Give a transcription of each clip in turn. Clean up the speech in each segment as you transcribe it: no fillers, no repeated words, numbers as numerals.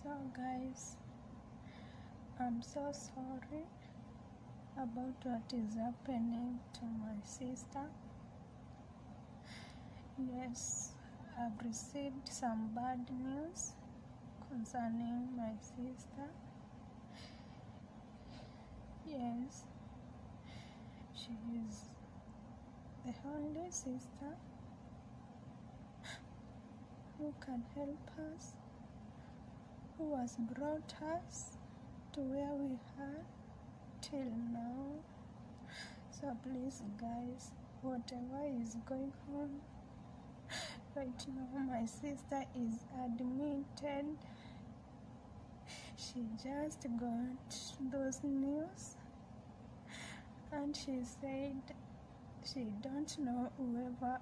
So guys, I'm so sorry about what is happening to my sister. Yes, I've received some bad news concerning my sister. Yes, she is the only sister who can help us, who has brought us to where we are till now. So please guys, whatever is going on right now, my sister is admitted. She just got those news and she said she don't know whoever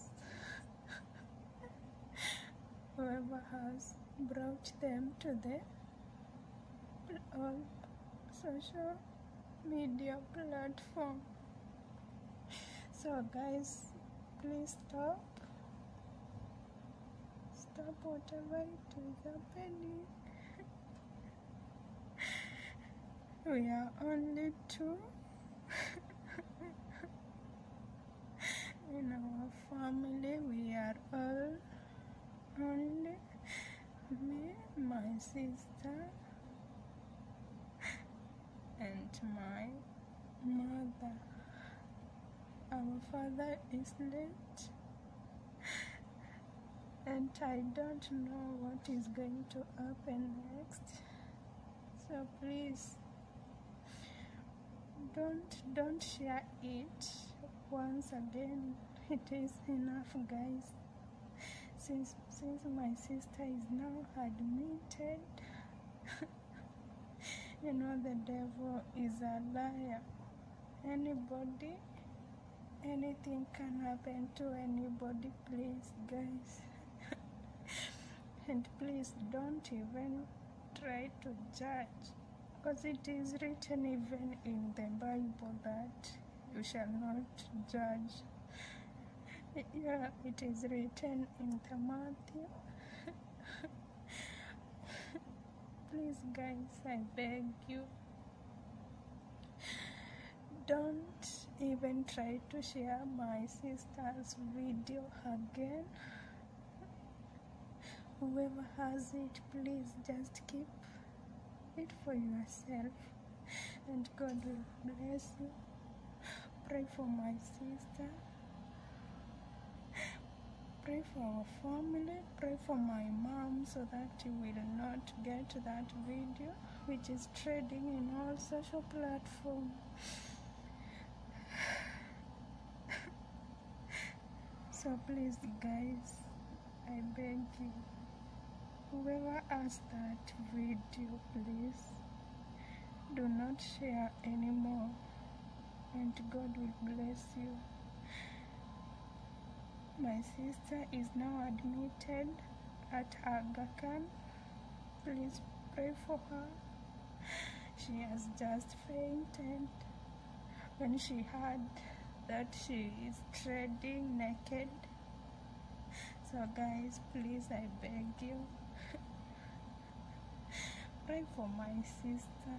has brought them to the social media platform. So guys, please stop whatever it is happening. We are only two in our family. We are all only me, my sister, and my mother. Our father is late, and I don't know what is going to happen next. So please don't share it. Once again, it is enough, guys. Since my sister is now admitted, you know the devil is a liar. Anybody, anything can happen to anybody, please guys. And please don't even try to judge, because it is written even in the Bible that you shall not judge. Yeah, it is written in the Matthew. Please guys, I beg you, don't even try to share my sister's video again. Whoever has it, please just keep it for yourself, and God will bless you. Pray for my sister, pray for our family, pray for my mom, so that you will not get that video which is trending in all social platforms. So please guys, I beg you, whoever has that video, please do not share anymore, and God will bless you. My sister is now admitted at Aga Khan. Please pray for her. She has just fainted when she heard that she is trending naked. So guys, please, I beg you, pray for my sister.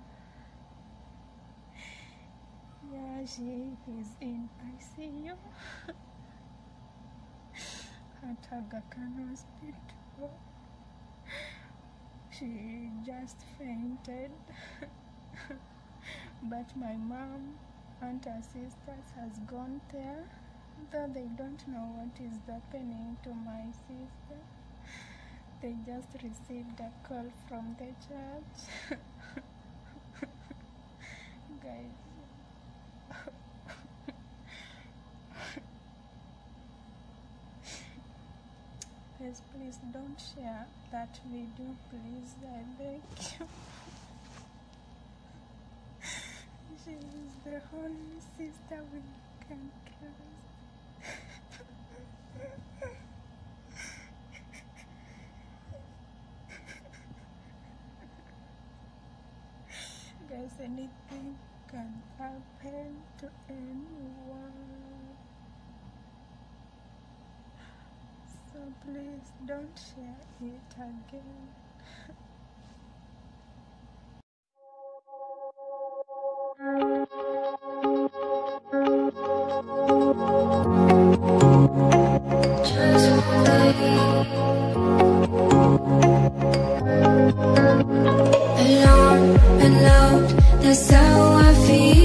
Yeah, she is in ICU at Aga Khan Hospital. She just fainted. But my mom and her sisters has gone there, though they don't know what is happening to my sister. They just received a call from the church. Guys, please don't share that video, please, I beg you. She is the only sister we can trust. Guys, anything can happen to anyone. So please don't share it again. Alone and loved, that's how I feel.